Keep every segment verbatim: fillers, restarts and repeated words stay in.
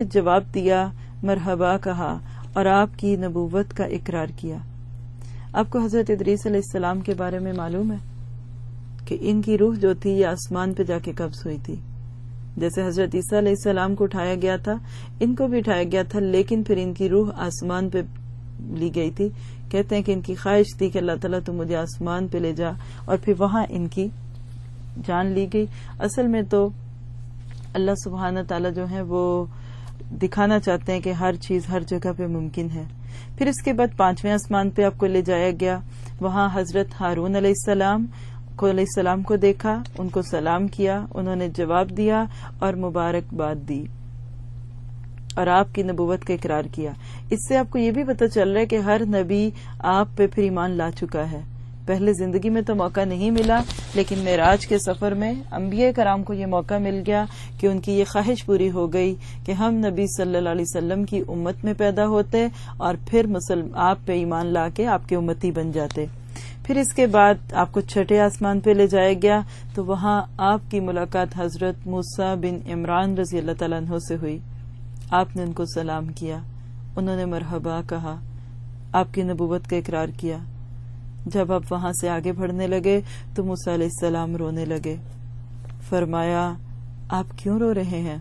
جواب دیا، مرحبا کہا اور آپ کی نبوت کا اقرار کیا۔ آپ کو حضرت ادریس علیہ السلام کے بارے میں معلوم ہے کہ ان کی روح جو تھی یہ آسمان پہ جا کے قبض ہوئی تھی۔ جیسے حضرت عیسیٰ علیہ السلام کو اٹھایا گیا تھا، ان کو بھی اٹھایا گیا تھا، لیکن پھر ان کی روح آسمان پہ لی گئی تھی۔ کہتے ہیں کہ ان کی خواہش تھی کہ اللہ تعالیٰ تو مجھے آسمان پہ لے جا، اور پھر وہاں ان کی جان لی گئی۔ اصل میں تو اللہ سبحانہ تعالیٰ جو ہے وہ دکھانا چاہتے ہیں کہ ہر چیز ہر جگہ پہ ممکن ہے۔ پھر اس کے بعد پانچویں آسمان پہ آپ کو لے جایا گیا، وہاں حضرت ہارون علیہ السلام کو علیہ السلام کو دیکھا، ان کو سلام کیا، انہوں نے جواب دیا اور مبارکباد دی اور آپ کی نبوت کا اقرار کیا۔ اس سے آپ کو یہ بھی پتہ چل رہا ہے کہ ہر نبی آپ پہ پھر ایمان لا چکا ہے۔ پہلے زندگی میں تو موقع نہیں ملا، لیکن معراج کے سفر میں انبیاء کرام کو یہ موقع مل گیا کہ ان کی یہ خواہش پوری ہو گئی کہ ہم نبی صلی اللہ علیہ وسلم کی امت میں پیدا ہوتے اور پھر مسلم آپ پہ ایمان لا کے آپ کے امتی بن جاتے۔ پھر اس کے بعد آپ کو چھٹے آسمان پہ لے جایا گیا تو وہاں آپ کی ملاقات حضرت موسیٰ بن عمران رضی اللہ تعالیٰ عنہ سے ہوئی۔ آپ نے ان کو سلام کیا، انہوں نے مرحبا کہا، آپ کی نبوت کا اقرار کیا۔ جب آپ وہاں سے آگے بڑھنے لگے تو موسیٰ علیہ السلام رونے لگے۔ فرمایا، آپ کیوں رو رہے ہیں؟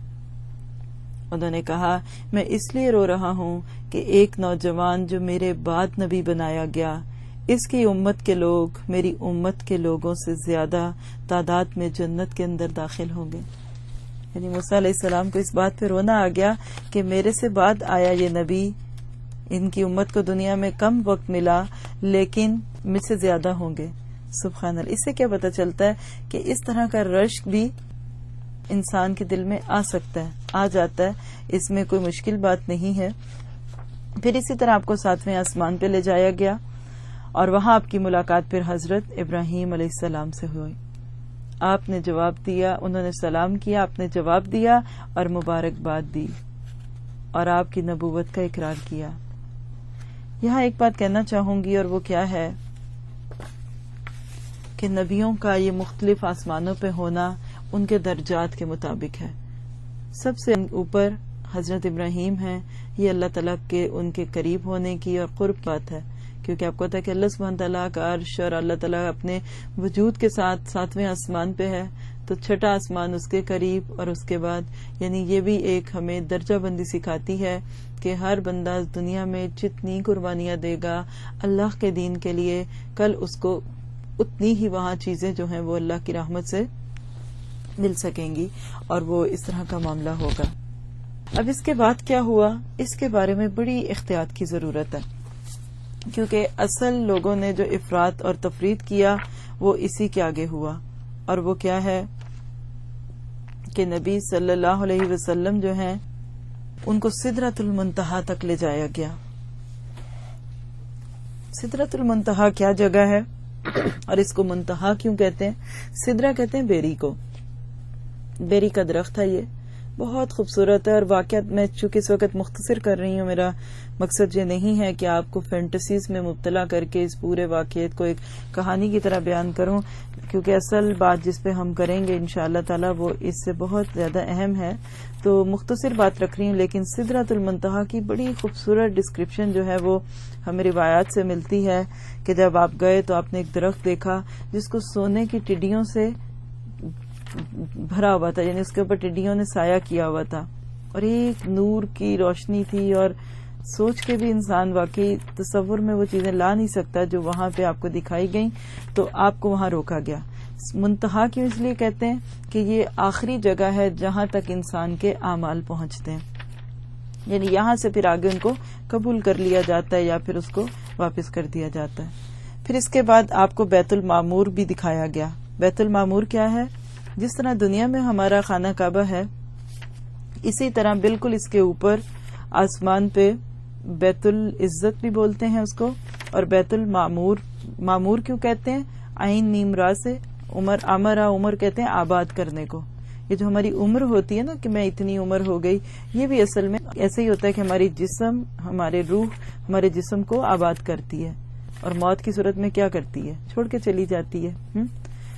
انہوں نے کہا، میں اس لیے رو رہا ہوں کہ ایک نوجوان جو میرے بعد نبی بنایا گیا، اس کی امت کے لوگ میری امت کے لوگوں سے زیادہ تعداد میں جنت کے اندر داخل ہوں گے۔ یعنی موسیٰ علیہ السلام کو اس بات پہ رونا آ گیا کہ میرے سے بعد آیا یہ نبی، ان کی امت کو دنیا میں کم وقت ملا لیکن مجھ سے زیادہ ہوں گے۔ سبحان اللہ۔ اس سے کیا پتہ چلتا ہے کہ اس طرح کا رشک بھی انسان کے دل میں آ سکتا ہے، آ جاتا ہے، اس میں کوئی مشکل بات نہیں ہے۔ پھر اسی طرح آپ کو ساتویں آسمان پہ لے جایا گیا اور وہاں آپ کی ملاقات پھر حضرت ابراہیم علیہ السلام سے ہوئی۔ آپ نے جواب دیا، انہوں نے سلام کیا، آپ نے جواب دیا اور مبارکباد دی اور آپ کی نبوت کا اقرار کیا۔ یہاں ایک بات کہنا چاہوں گی اور وہ کیا ہے کہ نبیوں کا یہ مختلف آسمانوں پہ ہونا ان کے درجات کے مطابق ہے۔ سب سے اوپر حضرت ابراہیم ہیں، یہ اللہ تعالیٰ کے ان کے قریب ہونے کی اور قرب بات ہے، کیونکہ آپ کو پتا ہے کہ اللہ سبحانہ تعالیٰ کا عرش اور اللہ تعالیٰ اپنے وجود کے ساتھ ساتویں آسمان پہ ہے، تو چھٹا آسمان اس کے قریب، اور اس کے بعد یعنی یہ بھی ایک ہمیں درجہ بندی سکھاتی ہے کہ ہر بندہ دنیا میں جتنی قربانیاں دے گا اللہ کے دین کے لیے، کل اس کو اتنی ہی وہاں چیزیں جو ہیں وہ اللہ کی رحمت سے مل سکیں گی، اور وہ اس طرح کا معاملہ ہوگا۔ اب اس کے بعد کیا ہوا، اس کے بارے میں بڑی احتیاط کی ضرورت ہے، کیونکہ اصل لوگوں نے جو افراط اور تفریط کیا وہ اسی کے آگے ہوا، اور وہ کیا ہے کہ نبی صلی اللہ علیہ وسلم جو ہیں ان کو سدرۃ المنتہا تک لے جایا گیا۔ سدرۃ المنتہا کیا جگہ ہے اور اس کو منتہا کیوں کہتے ہیں؟ سدرہ کہتے ہیں بیری کو، بیری کا درخت ہے، یہ بہت خوبصورت ہے، اور واقعات میں چونکہ اس وقت مختصر کر رہی ہوں، میرا مقصد یہ نہیں ہے کہ آپ کو فینٹسیز میں مبتلا کر کے اس پورے واقعات کو ایک کہانی کی طرح بیان کروں، کیونکہ اصل بات جس پہ ہم کریں گے انشاءاللہ تعالی وہ اس سے بہت زیادہ اہم ہے، تو مختصر بات رکھ رہی ہوں۔ لیکن سدرۃ المنتہا کی بڑی خوبصورت ڈسکرپشن جو ہے وہ ہمیں روایات سے ملتی ہے کہ جب آپ گئے تو آپ نے ایک درخت دیکھا جس کو سونے کی ٹڈیوں سے بھرا ہوا تھا، یعنی اس کے اوپر ٹڈیوں نے سایہ کیا ہوا تھا، اور ایک نور کی روشنی تھی، اور سوچ کے بھی انسان واقعی تصور میں وہ چیزیں لا نہیں سکتا جو وہاں پہ آپ کو دکھائی گئیں، تو آپ کو وہاں روکا گیا۔ منتہا کیوں اس لیے کہتے ہیں کہ یہ آخری جگہ ہے جہاں تک انسان کے اعمال پہنچتے ہیں، یعنی یہاں سے پھر آگے ان کو قبول کر لیا جاتا ہے یا پھر اس کو واپس کر دیا جاتا ہے۔ پھر اس کے بعد آپ کو بیت المعمور بھی دکھایا گیا۔ بیت المعمور کیا ہے؟ جس طرح دنیا میں ہمارا خانہ کعبہ ہے، اسی طرح بالکل اس کے اوپر آسمان پہ بیت العزت بھی بولتے ہیں اس کو، اور بیت المعمور، معمور کیوں کہتے ہیں؟ عین میم را سے، عمر امرا عمر کہتے ہیں آباد کرنے کو۔ یہ جو ہماری عمر ہوتی ہے نا کہ میں اتنی عمر ہو گئی، یہ بھی اصل میں ایسے ہی ہوتا ہے کہ ہماری جسم، ہمارے روح ہمارے جسم کو آباد کرتی ہے، اور موت کی صورت میں کیا کرتی ہے؟ چھوڑ کے چلی جاتی ہے۔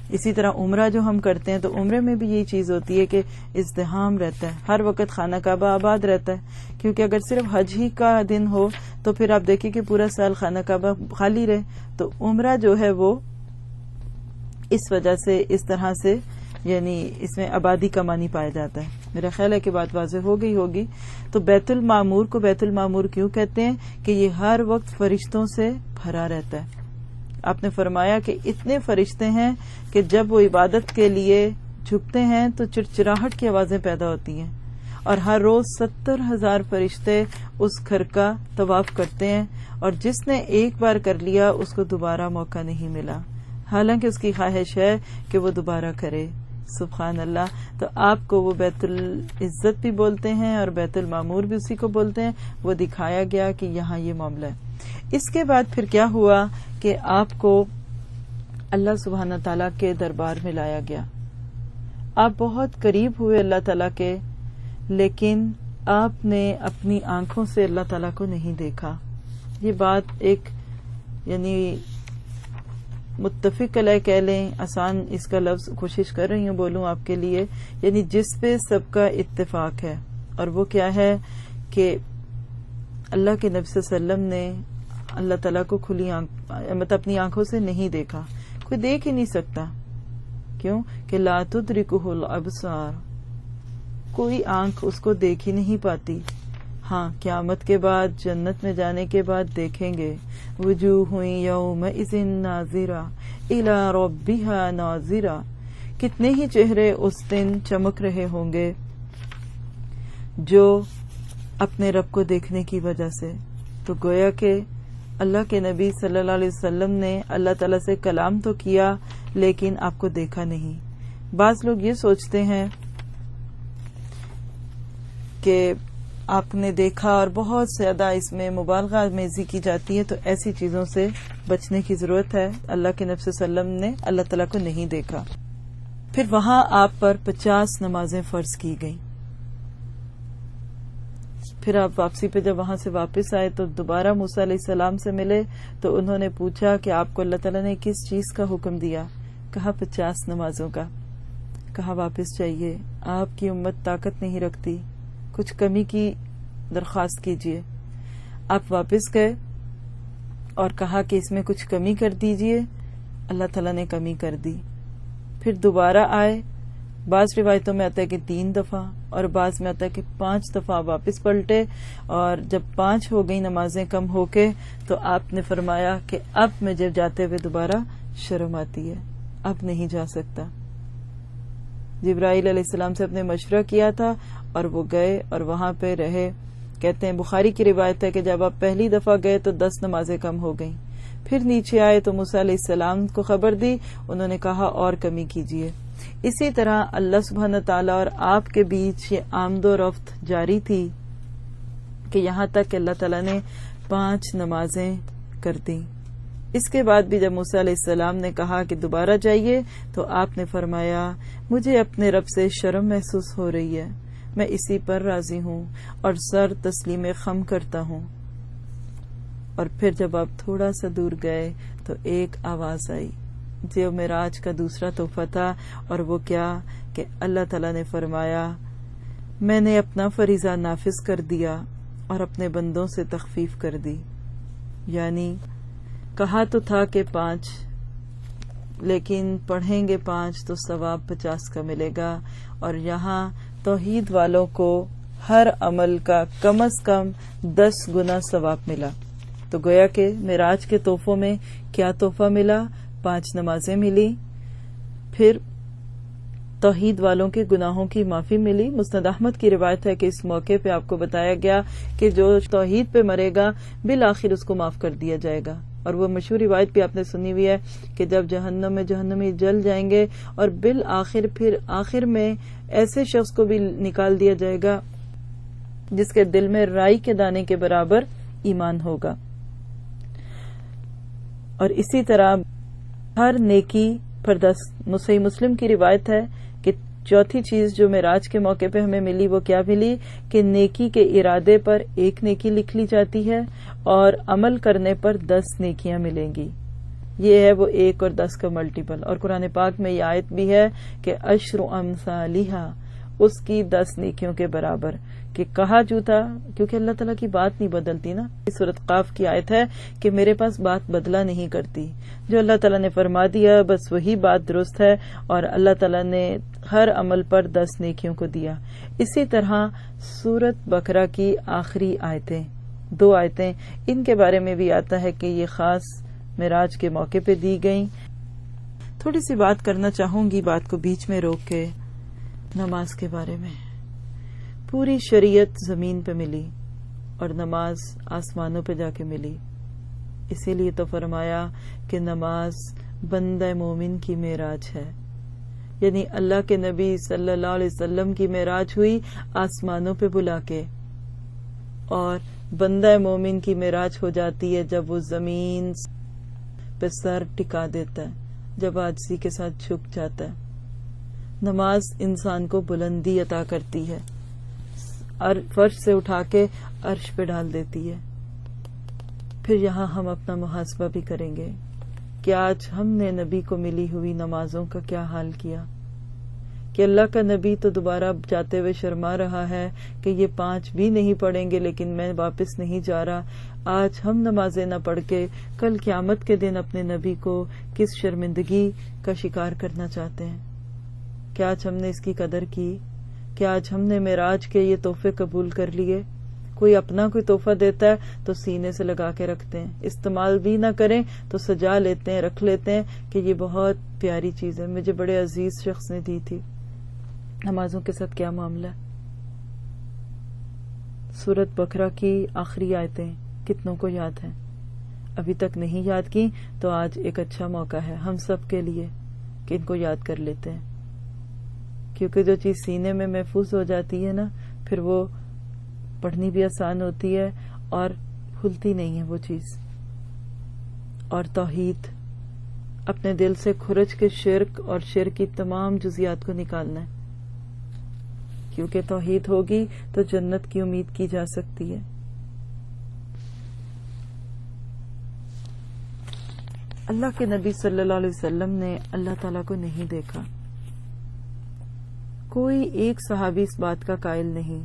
اسی طرح عمرہ جو ہم کرتے ہیں تو عمرے میں بھی یہی چیز ہوتی ہے کہ ازدحام رہتا ہے، ہر وقت خانہ کعبہ آباد رہتا ہے، کیونکہ اگر صرف حج ہی کا دن ہو تو پھر آپ دیکھیں کہ پورا سال خانہ کعبہ خالی رہے. تو عمرہ جو ہے وہ اس وجہ سے اس طرح سے یعنی اس میں آبادی کا معنی پایا جاتا ہے. میرا خیال ہے کہ بات واضح ہو گئی ہوگی. تو بیت المعمور کو بیت المعمور کیوں کہتے ہیں؟ کہ یہ ہر وقت فرشتوں سے بھرا رہتا ہے. آپ نے فرمایا کہ اتنے فرشتے ہیں کہ جب وہ عبادت کے لیے جھکتے ہیں تو چرچراہٹ کی آوازیں پیدا ہوتی ہیں، اور ہر روز ستر ہزار فرشتے اس گھر کا طواف کرتے ہیں، اور جس نے ایک بار کر لیا اس کو دوبارہ موقع نہیں ملا، حالانکہ اس کی خواہش ہے کہ وہ دوبارہ کرے. سبحان اللہ. تو آپ کو وہ بیت العزت بھی بولتے ہیں اور بیت المعمور بھی اسی کو بولتے ہیں. وہ دکھایا گیا کہ یہاں یہ معاملہ ہے. اس کے بعد پھر کیا ہوا کہ آپ کو اللہ سبحانہ تعالیٰ کے دربار میں لایا گیا. آپ بہت قریب ہوئے اللہ تعالیٰ کے، لیکن آپ نے اپنی آنکھوں سے اللہ تعالیٰ کو نہیں دیکھا. یہ بات ایک یعنی متفق علیہ کہہ لیں، آسان اس کا لفظ کوشش کر رہی ہوں بولوں آپ کے لیے، یعنی جس پہ سب کا اتفاق ہے. اور وہ کیا ہے کہ اللہ کے نبی صلی اللہ علیہ وسلم نے اللہ تعالیٰ کو کھلی آنکھ مطلب اپنی آنکھوں سے نہیں دیکھا. کوئی دیکھ ہی نہیں سکتا. کیوں؟ کہ لا تدرکہ الابصار، کوئی آنکھ اس کو دیکھ ہی نہیں پاتی. ہاں قیامت کے بعد جنت میں جانے کے بعد دیکھیں گے. وجوہ یومئذ ناظرہ الی ربہا ناظرہ، کتنے ہی چہرے اس دن چمک رہے ہوں گے جو اپنے رب کو دیکھنے کی وجہ سے. تو گویا کہ اللہ کے نبی صلی اللہ علیہ وسلم نے اللہ تعالیٰ سے کلام تو کیا لیکن آپ کو دیکھا نہیں. بعض لوگ یہ سوچتے ہیں کہ آپ نے دیکھا اور بہت زیادہ اس میں مبالغہ میزی کی جاتی ہے، تو ایسی چیزوں سے بچنے کی ضرورت ہے. اللہ کے نبی صلی اللہ علیہ وسلم نے اللہ تعالیٰ کو نہیں دیکھا. پھر وہاں آپ پر پچاس نمازیں فرض کی گئیں. پھر آپ واپسی پہ جب وہاں سے واپس آئے تو دوبارہ موسیٰ علیہ السلام سے ملے تو انہوں نے پوچھا کہ آپ کو اللہ تعالیٰ نے کس چیز کا حکم دیا؟ کہا پچاس نمازوں کا. کہا واپس جائیے، آپ کی امت طاقت نہیں رکھتی، کچھ کمی کی درخواست کیجیے. آپ واپس گئے اور کہا کہ اس میں کچھ کمی کر دیجیے. اللہ تعالیٰ نے کمی کر دی. پھر دوبارہ آئے. بعض روایتوں میں آتا ہے کہ تین دفعہ اور بعض میں آتا ہے کہ پانچ دفعہ واپس پلٹے، اور جب پانچ ہو گئی نمازیں کم ہو کے تو آپ نے فرمایا کہ اب میں جب جاتے ہوئے دوبارہ شرم آتی ہے، اب نہیں جا سکتا. جبرائیل علیہ السلام سے اپنے مشورہ کیا تھا اور وہ گئے اور وہاں پہ رہے. کہتے ہیں بخاری کی روایت ہے کہ جب آپ پہلی دفعہ گئے تو دس نمازیں کم ہو گئیں. پھر نیچے آئے تو موسیٰ علیہ السلام کو خبر دی، انہوں نے کہا اور کمی کیجیے. اسی طرح اللہ سبحانہ تعالیٰ اور آپ کے بیچ یہ آمد و رفت جاری تھی کہ یہاں تک کہ اللہ تعالیٰ نے پانچ نمازیں کر دیں. اس کے بعد بھی جب موسیٰ علیہ السلام نے کہا کہ دوبارہ جائیے تو آپ نے فرمایا مجھے اپنے رب سے شرم محسوس ہو رہی ہے، میں اسی پر راضی ہوں اور سر تسلیم خم کرتا ہوں. اور پھر جب آپ تھوڑا سا دور گئے تو ایک آواز آئی جو معراج کا دوسرا تحفہ تھا، اور وہ کیا کہ اللہ تعالیٰ نے فرمایا میں نے اپنا فریضہ نافذ کر دیا اور اپنے بندوں سے تخفیف کر دی. یعنی کہا تو تھا کہ پانچ، لیکن پڑھیں گے پانچ تو ثواب پچاس کا ملے گا، اور یہاں توحید والوں کو ہر عمل کا کم از کم دس گنا ثواب ملا. تو گویا کہ معراج کے تحفوں میں کیا تحفہ ملا؟ پانچ نمازیں ملی، پھر توحید والوں کے گناہوں کی معافی ملی. مسند احمد کی روایت ہے کہ اس موقع پہ آپ کو بتایا گیا کہ جو توحید پہ مرے گا بالآخر اس کو معاف کر دیا جائے گا. اور وہ مشہور روایت بھی آپ نے سنی ہوئی ہے کہ جب جہنم میں جہنمی جل جائیں گے اور بالآخر پھر آخر میں ایسے شخص کو بھی نکال دیا جائے گا جس کے دل میں رائی کے دانے کے برابر ایمان ہوگا. اور اسی طرح ہر نیکی پر دس. صحیح مسلم کی روایت ہے کہ چوتھی چیز جو معراج کے موقع پہ ہمیں ملی وہ کیا ملی کہ نیکی کے ارادے پر ایک نیکی لکھ لی جاتی ہے اور عمل کرنے پر دس نیکیاں ملیں گی. یہ ہے وہ ایک اور دس کا ملٹیپل. اور قرآن پاک میں یہ آیت بھی ہے کہ عشر امثالہا، اس کی دس نیکیوں کے برابر. کہ کہا جو تھا، کیونکہ اللہ تعالیٰ کی بات نہیں بدلتی نا. سورۃ قاف کی آیت ہے کہ میرے پاس بات بدلا نہیں کرتی، جو اللہ تعالیٰ نے فرما دیا بس وہی بات درست ہے. اور اللہ تعالیٰ نے ہر عمل پر دس نیکیوں کو دیا. اسی طرح سورۃ بقرہ کی آخری آیتیں، دو آیتیں، ان کے بارے میں بھی آتا ہے کہ یہ خاص معراج کے موقع پہ دی گئیں. تھوڑی سی بات کرنا چاہوں گی، بات کو بیچ میں روک کے، نماز کے بارے میں. پوری شریعت زمین پہ ملی اور نماز آسمانوں پہ جا کے ملی. اسی لیے تو فرمایا کہ نماز بندہ مومن کی معراج ہے. یعنی اللہ کے نبی صلی اللہ علیہ وسلم کی معراج ہوئی آسمانوں پہ بلا کے، اور بندہ مومن کی معراج ہو جاتی ہے جب وہ زمین پہ سر ٹکا دیتا ہے، جب عاجزی کے ساتھ جھک جاتا ہے. نماز انسان کو بلندی عطا کرتی ہے، فرش سے اٹھا کے عرش پہ ڈال دیتی ہے. پھر یہاں ہم اپنا محاسبہ بھی کریں گے کہ آج ہم نے نبی کو ملی ہوئی نمازوں کا کیا حال کیا. کہ اللہ کا نبی تو دوبارہ جاتے ہوئے شرما رہا ہے کہ یہ پانچ بھی نہیں پڑھیں گے لیکن میں واپس نہیں جا رہا. آج ہم نمازیں نہ پڑھ کے کل قیامت کے دن اپنے نبی کو کس شرمندگی کا شکار کرنا چاہتے ہیں. کیا آج ہم نے اس کی قدر کی؟ کیا آج ہم نے معراج کے یہ تحفے قبول کر لیے؟ کوئی اپنا کوئی تحفہ دیتا ہے تو سینے سے لگا کے رکھتے ہیں، استعمال بھی نہ کریں تو سجا لیتے ہیں، رکھ لیتے ہیں کہ یہ بہت پیاری چیز ہے، مجھے بڑے عزیز شخص نے دی تھی. نمازوں کے ساتھ کیا معاملہ ہے؟ سورۃ بقرہ کی آخری آیتیں کتنوں کو یاد ہیں؟ ابھی تک نہیں یاد کی تو آج ایک اچھا موقع ہے ہم سب کے لیے کہ ان کو یاد کر لیتے ہیں. کیونکہ جو چیز سینے میں محفوظ ہو جاتی ہے نا، پھر وہ پڑھنی بھی آسان ہوتی ہے اور بھولتی نہیں ہے وہ چیز. اور توحید، اپنے دل سے کھرچ کے شرک اور شرک کی تمام جزیات کو نکالنا ہے. کیونکہ توحید ہوگی تو جنت کی امید کی جا سکتی ہے. اللہ کے نبی صلی اللہ علیہ وسلم نے اللہ تعالیٰ کو نہیں دیکھا. کوئی ایک صحابی اس بات کا قائل نہیں.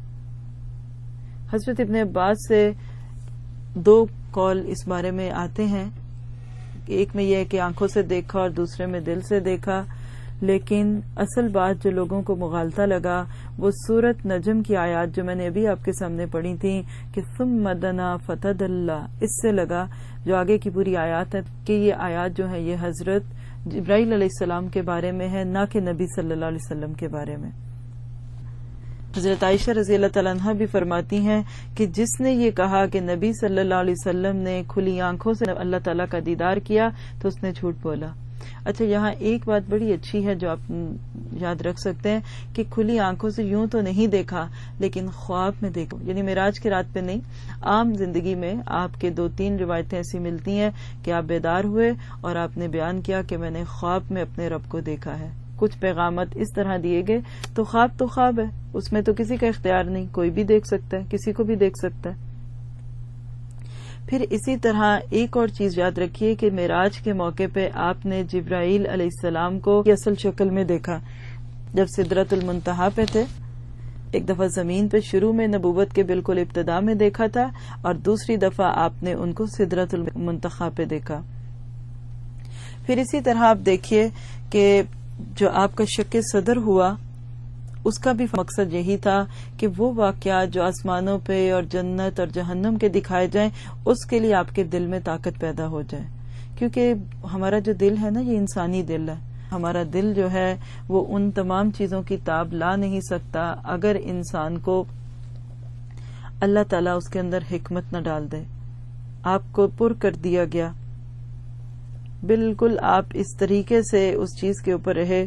حضرت ابن عباس سے دو قول اس بارے میں آتے ہیں. ایک میں یہ ہے کہ آنکھوں سے دیکھا اور دوسرے میں دل سے دیکھا. لیکن اصل بات جو لوگوں کو مغالطہ لگا وہ سورۃ نجم کی آیات جو میں نے ابھی آپ کے سامنے پڑھی تھی کہ ثم دنا فتدلی، اس سے لگا جو آگے کی پوری آیات ہے کہ یہ آیات جو ہے یہ حضرت جبرائیل علیہ السلام کے بارے میں ہے، نہ کہ نبی صلی اللہ علیہ وسلم کے بارے میں. حضرت عائشہ رضی اللہ تعالیٰ عنہا بھی فرماتی ہیں کہ جس نے یہ کہا کہ نبی صلی اللہ علیہ وسلم نے کھلی آنکھوں سے اللہ تعالیٰ کا دیدار کیا تو اس نے جھوٹ بولا. اچھا، یہاں ایک بات بڑی اچھی ہے جو آپ یاد رکھ سکتے ہیں کہ کھلی آنکھوں سے یوں تو نہیں دیکھا لیکن خواب میں دیکھو، یعنی معراج کی رات پہ نہیں، عام زندگی میں آپ کے دو تین روایتیں ایسی ملتی ہیں کہ آپ بیدار ہوئے اور آپ نے بیان کیا کہ میں نے خواب میں اپنے رب کو دیکھا ہے. کچھ پیغامات اس طرح دیے گئے تو خواب تو خواب ہے، اس میں تو کسی کا اختیار نہیں، کوئی بھی دیکھ سکتا ہے، کسی کو بھی دیکھ سکتا ہے. پھر اسی طرح ایک اور چیز یاد رکھیے کہ معراج کے موقع پہ آپ نے جبرائیل علیہ السلام کو اصل شکل میں دیکھا جب سدرۃ المنتہا پہ تھے. ایک دفعہ زمین پہ شروع میں نبوت کے بالکل ابتدا میں دیکھا تھا اور دوسری دفعہ آپ نے ان کو سدرۃ المنتہا پہ دیکھا. پھر اسی طرح آپ دیکھیے کہ جو آپ کا شک صدر ہوا اس کا بھی مقصد یہی تھا کہ وہ واقعات جو آسمانوں پہ اور جنت اور جہنم کے دکھائے جائیں اس کے لیے آپ کے دل میں طاقت پیدا ہو جائے. کیونکہ ہمارا جو دل ہے نا یہ انسانی دل ہے. ہمارا دل جو ہے وہ ان تمام چیزوں کی تاب لا نہیں سکتا اگر انسان کو اللہ تعالیٰ اس کے اندر حکمت نہ ڈال دے. آپ کو پر کر دیا گیا، بالکل آپ اس طریقے سے اس چیز کے اوپر رہے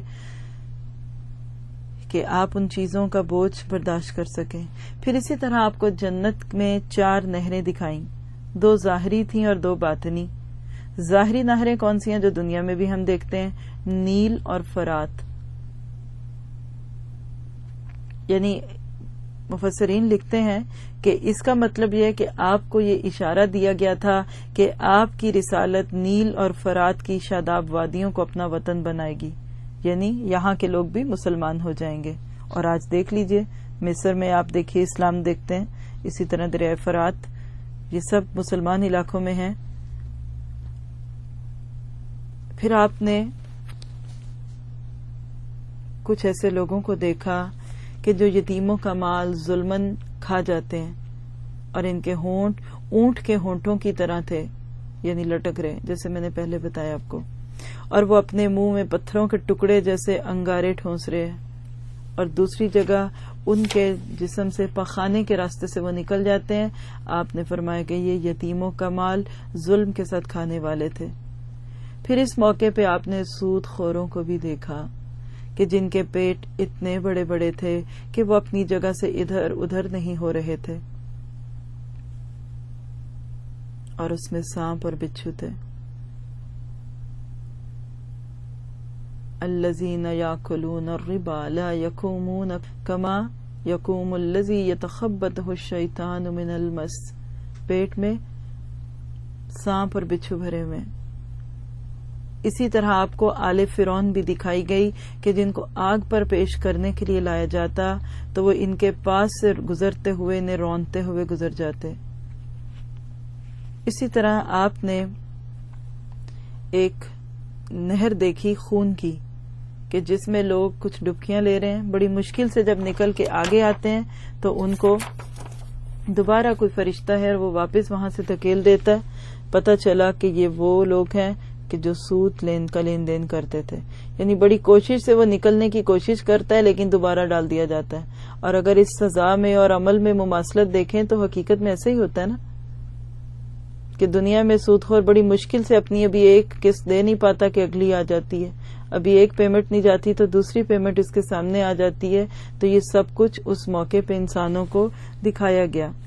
کہ آپ ان چیزوں کا بوجھ برداشت کر سکیں. پھر اسی طرح آپ کو جنت میں چار نہریں دکھائیں، دو ظاہری تھیں اور دو باطنی. ظاہری نہریں کون سی ہیں جو دنیا میں بھی ہم دیکھتے ہیں؟ نیل اور فرات. یعنی مفسرین لکھتے ہیں کہ اس کا مطلب یہ ہے کہ آپ کو یہ اشارہ دیا گیا تھا کہ آپ کی رسالت نیل اور فرات کی شاداب وادیوں کو اپنا وطن بنائے گی، یعنی یہاں کے لوگ بھی مسلمان ہو جائیں گے۔ اور آج دیکھ لیجئے مصر میں آپ دیکھیے اسلام دیکھتے ہیں، اسی طرح دریائے فرات، یہ سب مسلمان علاقوں میں ہیں۔ پھر آپ نے کچھ ایسے لوگوں کو دیکھا کہ جو یتیموں کا مال ظلمن کھا جاتے ہیں، اور ان کے ہونٹ اونٹ کے ہونٹوں کی طرح تھے، یعنی لٹک رہے، جیسے میں نے پہلے بتایا آپ کو، اور وہ اپنے منہ میں پتھروں کے ٹکڑے جیسے انگارے ٹھونس رہے ہیں، اور دوسری جگہ ان کے جسم سے پخانے کے راستے سے وہ نکل جاتے ہیں۔ آپ نے فرمایا کہ یہ یتیموں کا مال ظلم کے ساتھ کھانے والے تھے۔ پھر اس موقع پہ آپ نے سود خوروں کو بھی دیکھا کہ جن کے پیٹ اتنے بڑے بڑے تھے کہ وہ اپنی جگہ سے ادھر ادھر نہیں ہو رہے تھے، اور اس میں سانپ اور بچھو تھے۔ الذین یاکلون الربا لا یقومون کما یقوم الذی یتخبطہ الشیطان من المس، پیٹ میں سانپ اور بچھو بھرے ہوئے۔ اسی طرح آپ کو آل فرعون بھی دکھائی گئی کہ جن کو آگ پر پیش کرنے کے لیے لایا جاتا تو وہ ان کے پاس سے گزرتے ہوئے انہیں رونتے ہوئے گزر جاتے۔ اسی طرح آپ نے ایک نہر دیکھی خون کی کہ جس میں لوگ کچھ ڈبکیاں لے رہے ہیں، بڑی مشکل سے جب نکل کے آگے آتے ہیں تو ان کو دوبارہ کوئی فرشتہ ہے اور وہ واپس وہاں سے دھکیل دیتا ہے۔ پتہ چلا کہ یہ وہ لوگ ہیں کہ جو سود لین کا لین دین کرتے تھے، یعنی بڑی کوشش سے وہ نکلنے کی کوشش کرتا ہے لیکن دوبارہ ڈال دیا جاتا ہے۔ اور اگر اس سزا میں اور عمل میں مماثلت دیکھیں تو حقیقت میں ایسے ہی ہوتا ہے نا کہ دنیا میں سود خور بڑی مشکل سے اپنی ابھی ایک قسط دے نہیں پاتا کہ اگلی آ جاتی ہے، ابھی ایک پیمنٹ نہیں جاتی تو دوسری پیمنٹ اس کے سامنے آ جاتی ہے۔ تو یہ سب کچھ اس موقع پہ انسانوں کو دکھایا گیا۔